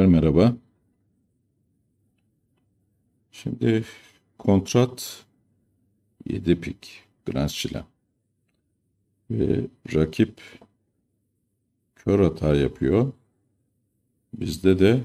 merhaba. Şimdi kontrat 7 pik Grand Slam ve rakip kör hata yapıyor. Bizde de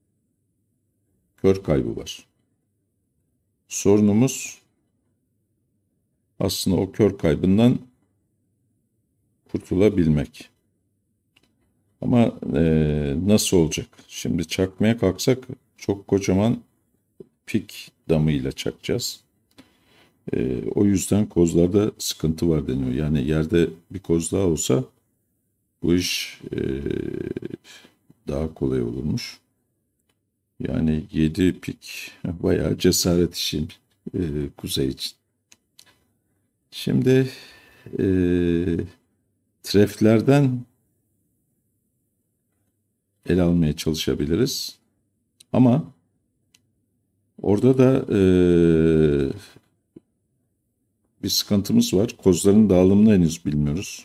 kör kaybı var. Sorunumuz aslında o kör kaybından kurtulabilmek. Ama nasıl olacak? Şimdi çakmaya kalksak çok kocaman pik damıyla çakacağız. O yüzden kozlarda sıkıntı var deniyor. Yani yerde bir koz daha olsa bu iş daha kolay olurmuş. Yani 7 pik bayağı cesaret işi Kuzey için. Şimdi treflerden ele almaya çalışabiliriz. Ama orada da bir sıkıntımız var. Kozların dağılımını henüz bilmiyoruz.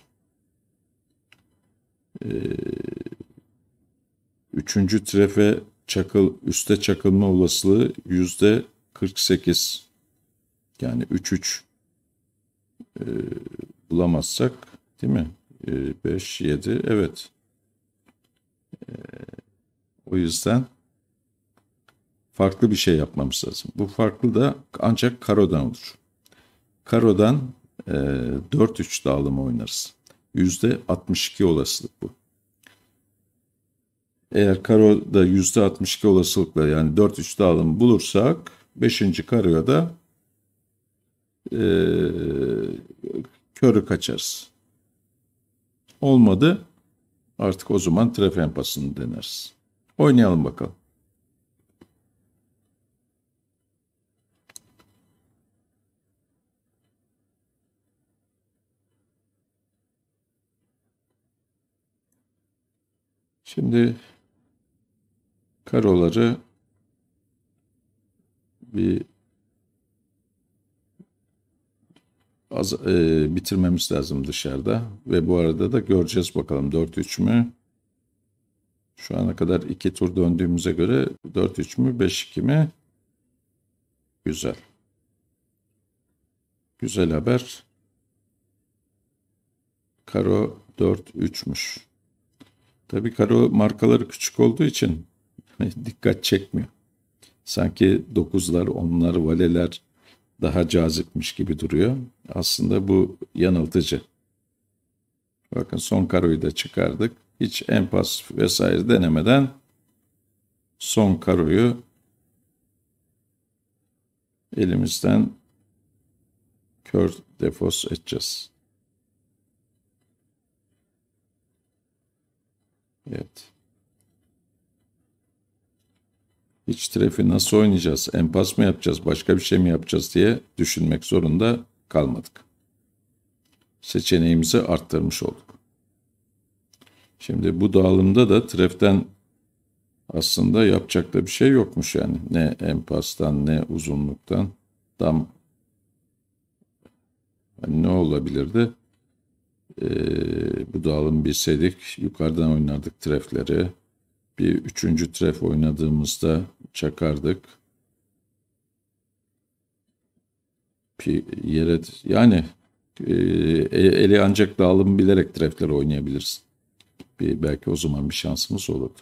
Üçüncü trefe üste çakılma olasılığı %48. Yani 3-3 bulamazsak, değil mi? 5, 7, evet. O yüzden farklı bir şey yapmamız lazım. Bu farklı da ancak karodan olur. Karodan 4-3 dağılımı oynarız. %62 olasılık bu. Eğer karoda %62 olasılıkla yani 4-3 dağılımı bulursak 5. karoya da körü kaçarız. Olmadı, artık o zaman tref empasını deneriz. Oynayalım bakalım. Şimdi karoları bir bitirmemiz lazım dışarıda. Ve bu arada da göreceğiz bakalım 4-3 mü? Şu ana kadar 2 tur döndüğümüze göre 4-3 mü 5-2 mi? Güzel. Güzel haber. Karo 4-3'müş. Tabii karo markaları küçük olduğu için dikkat çekmiyor. Sanki 9'lar, 10'lar, valeler daha cazipmiş gibi duruyor. Aslında bu yanıltıcı. Bakın son karoyu da çıkardık. Hiç empas vesaire denemeden son karoyu elimizden kör defos edeceğiz. Evet. Hiç trefi nasıl oynayacağız, empas mı yapacağız, başka bir şey mi yapacağız diye düşünmek zorunda kalmadık. Seçeneğimizi arttırmış olduk. Şimdi bu dağılımda da treften aslında yapacak da bir şey yokmuş yani. Ne empastan ne uzunluktan. Tam yani ne olabilirdi? Bu dağılım bilseydik yukarıdan oynardık trefleri. Bir üçüncü tref oynadığımızda çakardık. Yere yani eli ancak dağılım bilerek trefleri oynayabiliriz. Belki o zaman bir şansımız olurdu.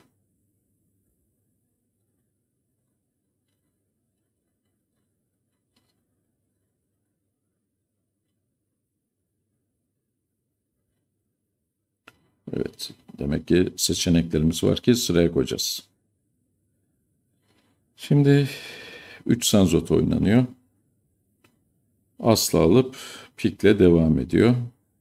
Evet. Demek ki seçeneklerimiz var ki sıraya koyacağız. Şimdi 3 sanzot oynanıyor. Asla alıp pikle devam ediyor.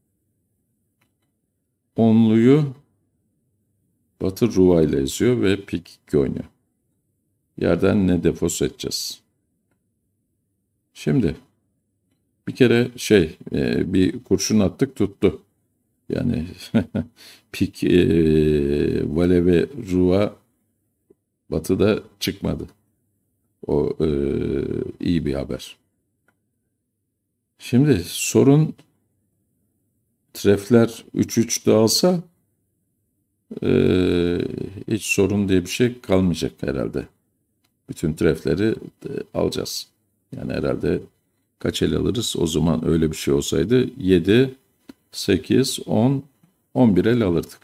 Onluyu Batı Ruva ile eziyor ve pik 2 oynuyor. Yerden ne defos edeceğiz. Şimdi bir kere bir kurşun attık tuttu. Yani pik vale ve ruva Batı'da çıkmadı. O iyi bir haber. Şimdi sorun trefler 3-3 dağılsa hiç sorun diye bir şey kalmayacak herhalde. Bütün trefleri alacağız. Yani herhalde kaç el alırız? O zaman öyle bir şey olsaydı 7, 8, 10, 11 el alırdık.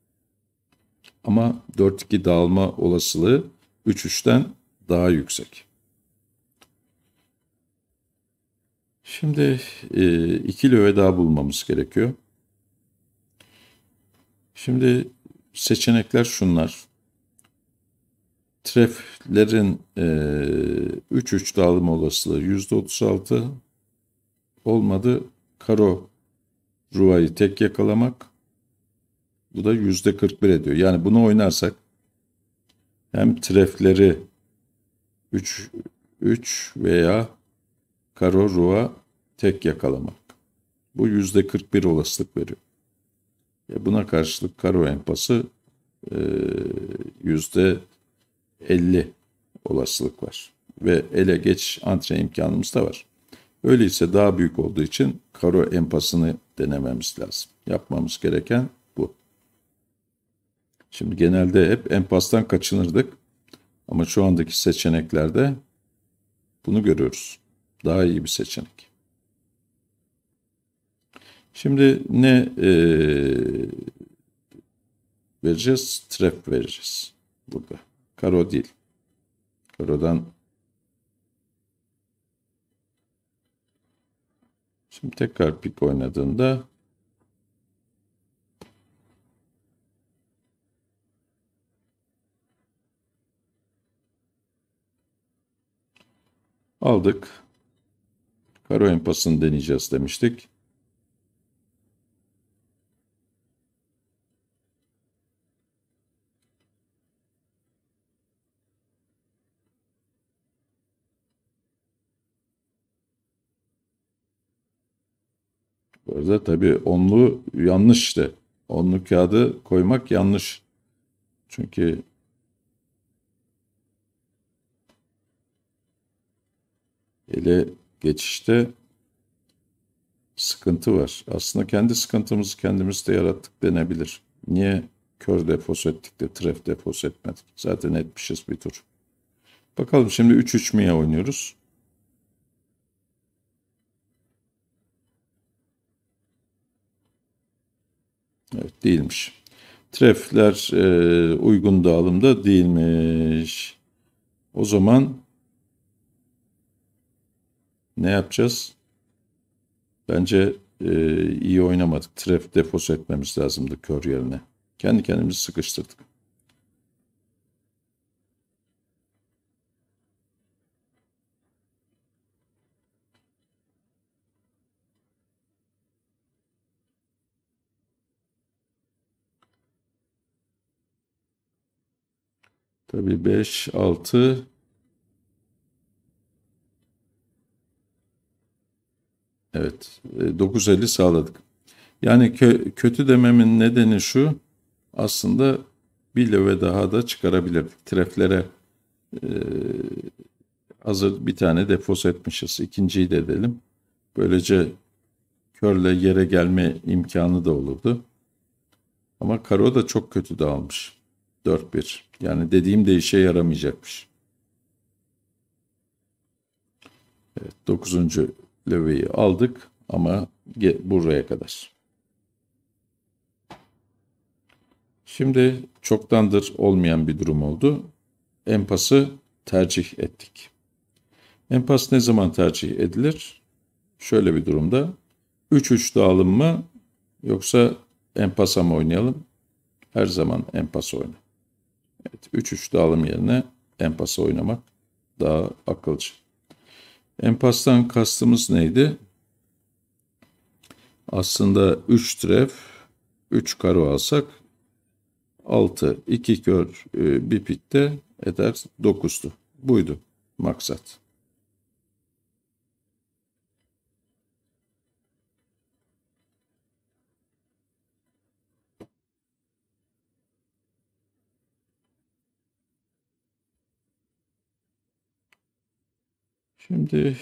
Ama 4-2 dağılma olasılığı 3-3'ten daha yüksek. Şimdi ikili öğe daha bulmamız gerekiyor. Şimdi seçenekler şunlar. Treflerin 3-3 dağılma olasılığı %36 olmadı. Karo Ruva'yı tek yakalamak. Bu da %41 ediyor. Yani bunu oynarsak hem trefleri 3 veya karo Ruva tek yakalamak. Bu %41 olasılık veriyor. Buna karşılık karo empası %50 olasılık var. Ve ele geç antre imkanımız da var. Öyleyse daha büyük olduğu için karo empasını denememiz lazım. Yapmamız gereken bu. Şimdi genelde hep empastan kaçınırdık. Ama şu andaki seçeneklerde bunu görüyoruz. Daha iyi bir seçenek. Şimdi ne vereceğiz? Tref vereceğiz burada. Karo değil. Karodan şimdi tekrar pik oynadığında aldık. Karo empasını deneyeceğiz demiştik. Bu arada tabii onlu yanlış işte. Onlu kağıdı koymak yanlış. Çünkü ele geçişte sıkıntı var. Aslında kendi sıkıntımızı kendimiz de yarattık denebilir. Niye kör defos ettik de tref defos etmedik? Zaten etmişiz bir tur. Bakalım şimdi 3-3 miye oynuyoruz. Evet değilmiş. Trefler uygun dağılımda değilmiş. O zaman ne yapacağız? Bence iyi oynamadık. Tref defos etmemiz lazımdı kör yerine. Kendi kendimizi sıkıştırdık. Tabii 5, 6. Evet, 9.50 sağladık. Yani kötü dememin nedeni şu, aslında bir löve daha da çıkarabilirdik. Treflere hazır bir tane defos etmişiz. İkinciyi de edelim. Böylece körle yere gelme imkanı da olurdu. Ama karo da çok kötü dağılmış. 4-1. Yani dediğim de işe yaramayacakmış. Evet, 9. löveyi aldık ama buraya kadar. Şimdi çoktandır olmayan bir durum oldu. Empası tercih ettik. Empas ne zaman tercih edilir? Şöyle bir durumda. 3-3 dağılım mı yoksa empasa mı oynayalım? Her zaman empasa oyna. Evet, 3-3 dağılım yerine empasa oynamak daha akılcı. Empastan kastımız neydi? Aslında 3 tref, 3 karo alsak 6, 2 kör, bir pik de eder 9'du. Buydu maksat. Şimdi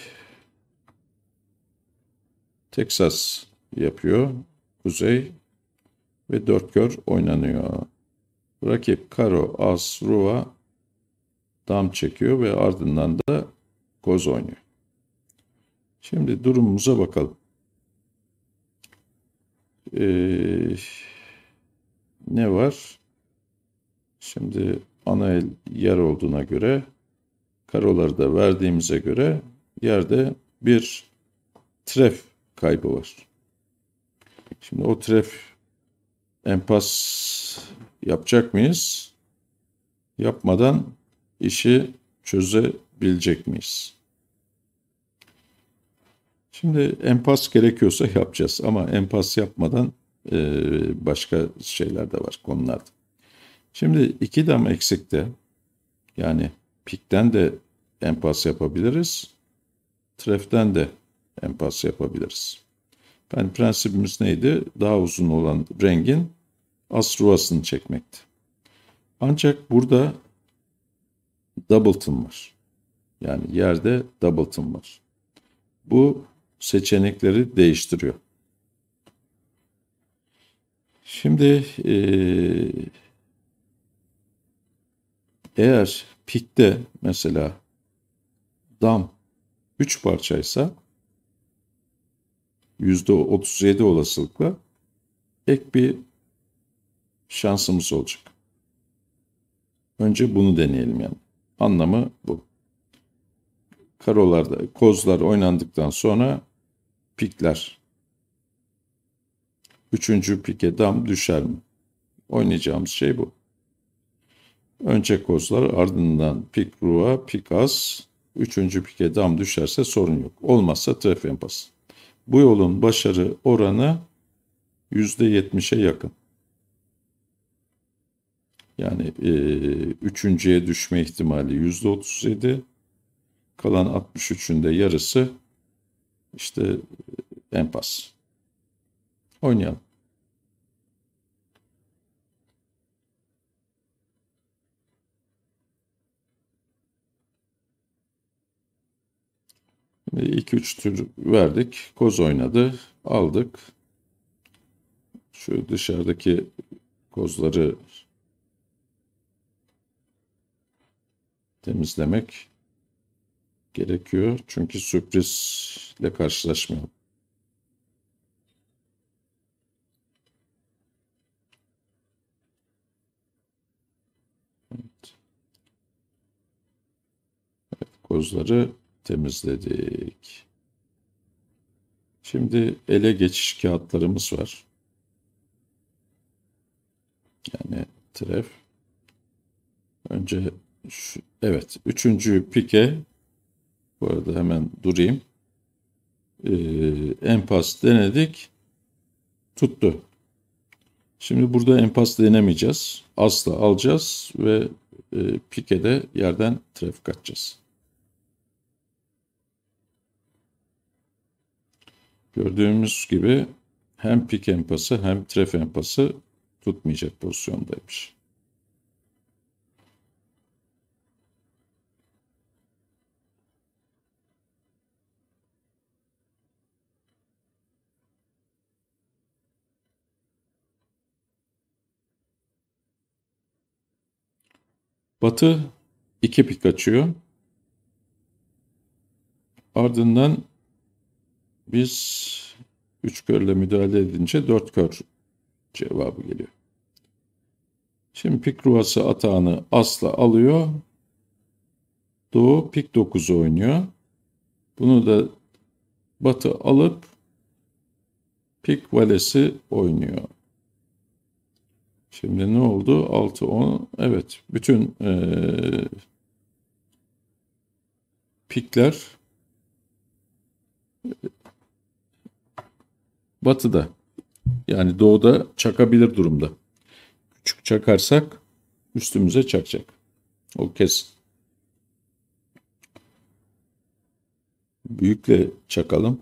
Texas yapıyor. Kuzey ve 4 kör oynanıyor. rakip karo, as, ruva, dam çekiyor ve ardından da koz oynuyor. Şimdi durumumuza bakalım. Ne var? Şimdi ana el yer olduğuna göre, karoları da verdiğimize göre yerde bir tref kaybı var. Şimdi o tref empas yapacak mıyız? Yapmadan işi çözebilecek miyiz? Şimdi empas gerekiyorsa yapacağız ama empas yapmadan başka şeyler de var konularda. Şimdi iki dam eksikte, yani pikten de empas yapabiliriz, treften de empas yapabiliriz. Yani prensibimiz neydi? Daha uzun olan rengin as ruvasını çekmekti. Ancak burada doubleton var. Yani yerde doubleton var. Bu seçenekleri değiştiriyor. Şimdi eğer pikte mesela dam 3 parçaysa %37 olasılıkla ek bir şansımız olacak. Önce bunu deneyelim yani. Anlamı bu. Karolarda kozlar oynandıktan sonra pikler. Üçüncü pike dam düşer mi? Oynayacağımız şey bu. Önce kozlar, ardından pik ruva, pik as. Üçüncü pike dam düşerse sorun yok. Olmazsa tref empas. Bu yolun başarı oranı %70'e yakın. Yani üçüncüye düşme ihtimali %37. Kalan 63'ün de yarısı işte empas. Oynayalım. İki üç tür verdik. Koz oynadı. Aldık. Şu dışarıdaki kozları temizlemek gerekiyor. Çünkü sürprizle karşılaşmayalım. Evet. Kozları temizledik. Şimdi ele geçiş kağıtlarımız var. Yani tref. Önce evet, üçüncü pike, bu arada hemen durayım. Empas denedik. Tuttu. Şimdi burada empas denemeyeceğiz. Asla alacağız ve pikede yerden tref kaçacağız. Gördüğümüz gibi hem pik empası hem tref empası tutmayacak pozisyondaymış. Batı 2 pik açıyor. Ardından biz 3 körle müdahale edince 4 kör cevabı geliyor. Şimdi pik ruvası atağını asla alıyor. Doğu pik 9'u oynuyor. Bunu da batı alıp pik valesi oynuyor. Şimdi ne oldu? 6-10. Evet. Bütün pikler batıda. Yani doğuda çakabilir durumda. Küçük çakarsak üstümüze çakacak. O kesin. Büyükle çakalım.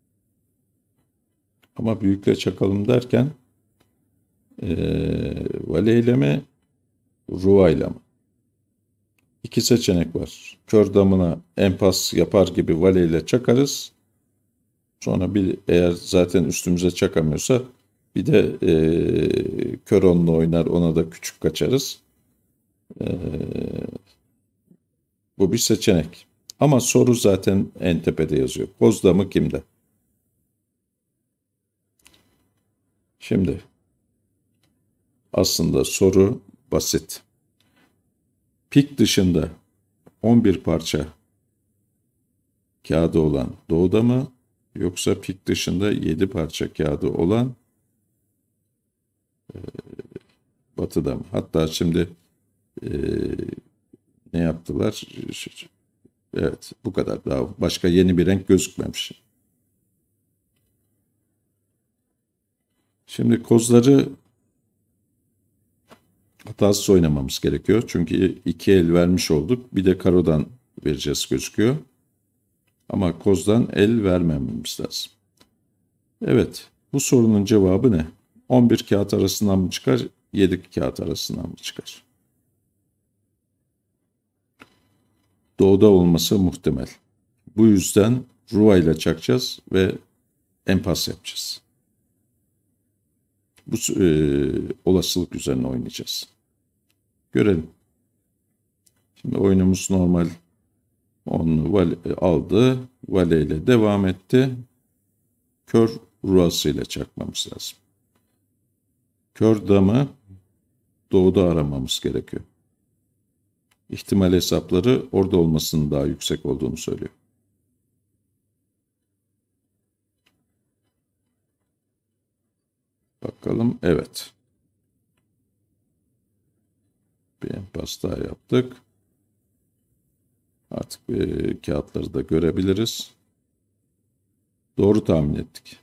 Ama büyükle çakalım derken valeyle mi, ruvayla mı? İki seçenek var. Kör damına empas yapar gibi valeyle çakarız. Sonra eğer zaten üstümüze çakamıyorsa Bir de kör onunla oynar, ona da küçük kaçarız. Bu bir seçenek. Ama soru zaten en tepede yazıyor. Koz damı kimde? Şimdi aslında soru basit. Pik dışında 11 parça kağıdı olan doğuda mı, yoksa pik dışında 7 parça kağıdı olan batıda mı? Hatta şimdi ne yaptılar? Evet, bu kadar. Daha başka yeni bir renk gözükmemiş. Şimdi kozları hatasız oynamamız gerekiyor. Çünkü iki el vermiş olduk. Bir de karodan vereceğiz gözüküyor. Ama kozdan el vermememiz lazım. Evet, bu sorunun cevabı ne? 11 kağıt arasından mı çıkar, 7 kağıt arasından mı çıkar? Doğuda olması muhtemel. Bu yüzden ruva ile çakacağız ve empas yapacağız. Bu olasılık üzerine oynayacağız. Görelim. Şimdi oyunumuz normal. Onu aldı. Vale ile devam etti. Kör ruvasıyla çakmamız lazım. Kör damı doğuda aramamız gerekiyor. İhtimal hesapları orada olmasının daha yüksek olduğunu söylüyor. Bakalım. Evet. Bir empas daha yaptık. Artık kağıtları da görebiliriz. Doğru tahmin ettik.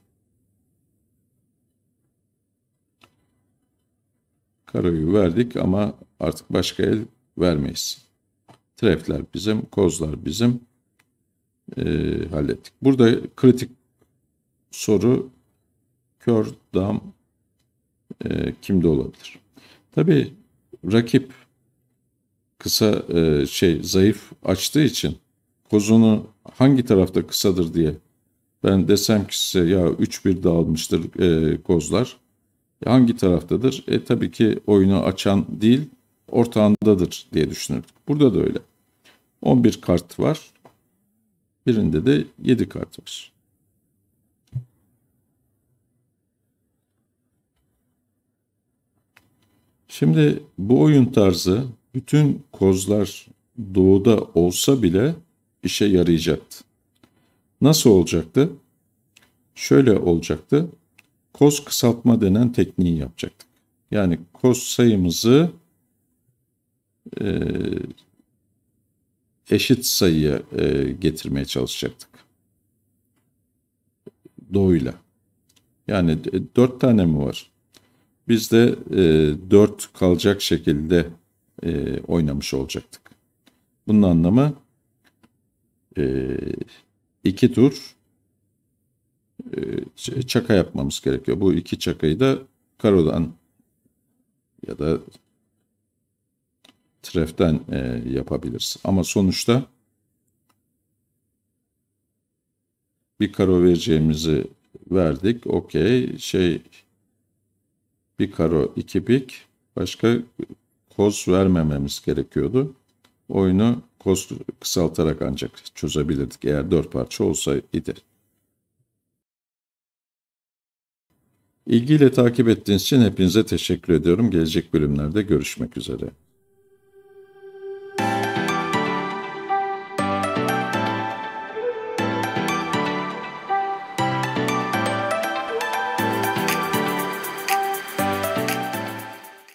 Karoyu verdik ama artık başka el vermeyiz. Trefler bizim, kozlar bizim. Hallettik. Burada kritik soru kör dam kimde olabilir? Tabii rakip kısa zayıf açtığı için kozunu hangi tarafta kısadır diye ben desem ki size ya 3-1 dağılmıştır kozlar. Hangi taraftadır? Tabii ki oyunu açan değil, ortağındadır diye düşünürdük. Burada da öyle. 11 kart var. Birinde de 7 kart var. Şimdi bu oyun tarzı bütün kozlar doğuda olsa bile işe yarayacaktı. Nasıl olacaktı? Şöyle olacaktı. Koz kısaltma denen tekniği yapacaktık. Yani koz sayımızı eşit sayıya getirmeye çalışacaktık. Doğuyla. Yani 4 tane mi var? Biz de 4 kalacak şekilde oynamış olacaktık. Bunun anlamı 2 tur çaka yapmamız gerekiyor. Bu 2 çakayı da karodan ya da treften yapabiliriz. Ama sonuçta bir karo vereceğimizi verdik. Okey. Bir karo, 2 pik. Başka koz vermememiz gerekiyordu. Oyunu koz kısaltarak ancak çözebilirdik eğer 4 parça olsaydı. İlgiyle takip ettiğiniz için hepinize teşekkür ediyorum. Gelecek bölümlerde görüşmek üzere.